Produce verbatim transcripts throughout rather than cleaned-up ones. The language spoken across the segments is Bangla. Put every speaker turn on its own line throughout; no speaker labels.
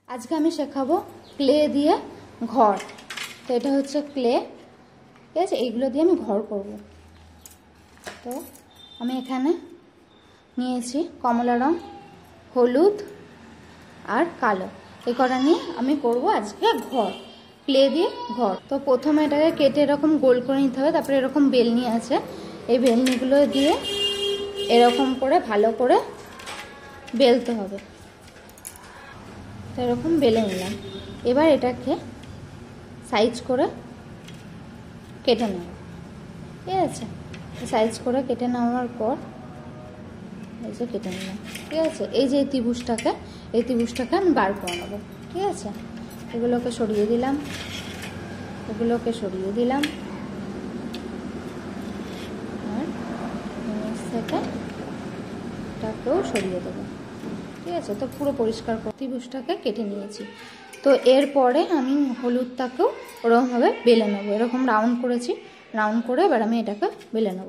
আজকে আমি শেখাবো ক্লে দিয়ে ঘর। তো এটা হচ্ছে ক্লে, ঠিক আছে। এইগুলো দিয়ে আমি ঘর করব। তো আমি এখানে নিয়েছি কমলা রং, হলুদ আর কালো, এই কটা নিয়ে আমি করব আজকে ঘর, ক্লে দিয়ে ঘর। তো প্রথমে এটাকে কেটে এরকম গোল করে নিতে হবে। তারপরে এরকম বেলনি আছে, এই বেলনিগুলো দিয়ে এরকম করে ভালো করে বেলতে হবে। তো এরকম বেলে নিলাম। এবার এটাকে সাইজ করে কেটে নেব, ঠিক আছে। সাইজ করে কেটে নেওয়ার পর এই যে কেটে নিলাম, ঠিক আছে। এই যে ত্রিভুজটাকে এই ত্রিভুজটাকে আমি বার করে নেবো, ঠিক আছে। এগুলোকে সরিয়ে দিলাম, এগুলোকে সরিয়ে দিলাম, আর নিচ থেকে এটাকেও সরিয়ে দেবো, ঠিক আছে। তো পুরো পরিষ্কার করে ত্রিভুজটাকে কেটে নিয়েছি। তো এরপরে আমি হলুদটাকেও ওরকমভাবে বেলে নেবো। এরকম রাউন্ড করেছি, রাউন্ড করে এবার আমি এটাকে বেলে নেবো।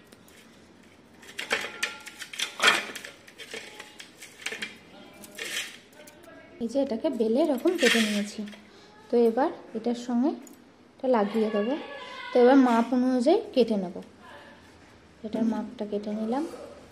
এই যে এটাকে বেলে এরকম কেটে নিয়েছি। তো এবার এটার সঙ্গে এটা লাগিয়ে দেবো। তো এবার মাপ অনুযায়ী কেটে নেব। এটার মাপটা কেটে নিলাম।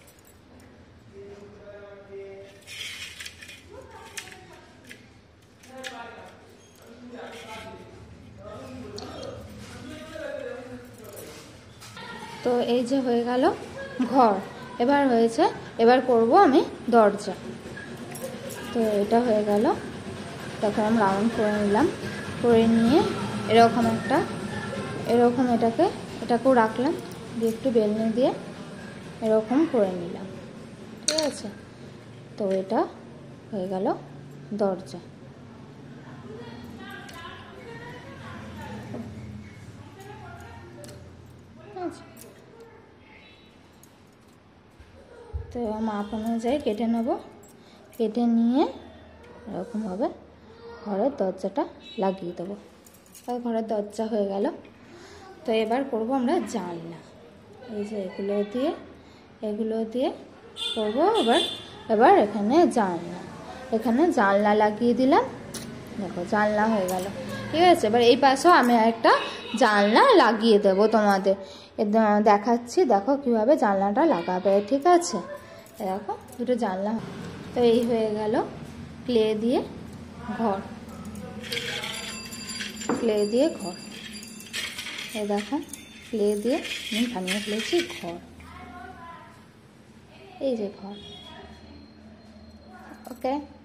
তো এই যে হয়ে গেল ঘর। এবার হয়েছে, এবার করব আমি দরজা। তো এটা হয়ে গেল, তখন আমি রাউন্ড করে নিলাম, করে নিয়ে এরকম একটা এরকম এটাকে এটাকেও রাখলাম, দিয়ে একটু বেলনি দিয়ে এরকম করে নিলাম, ঠিক আছে। তো এটা হয়ে গেল দরজা। তো মাপ অনুযায়ী কেটে নেব, কেটে নিয়ে এরকমভাবে ঘরের দরজাটা লাগিয়ে দেবো। তাই ঘরের দরজা হয়ে গেল। তো এবার করব আমরা জানলা। এই যে এগুলো দিয়ে এগুলো দিয়ে করব। এবার এবার এখানে জানলা, এখানে জানলা লাগিয়ে দিলাম। দেখো জানলা হয়ে গেল, ঠিক আছে। এবার এই পাশেও আমি একটা জানলা লাগিয়ে দেবো, তোমাদের দেখাচ্ছি। দেখো কিভাবে জানলাটা লাগাবে, ঠিক আছে। দেখো দুটো জানলা। তো এই হয়ে গেল ক্লে দিয়ে ঘর, ক্লে দিয়ে ঘর। এই দেখো ক্লে দিয়ে আমি বানিয়ে ফেলেছি ঘর, এই যে ঘর। ওকে।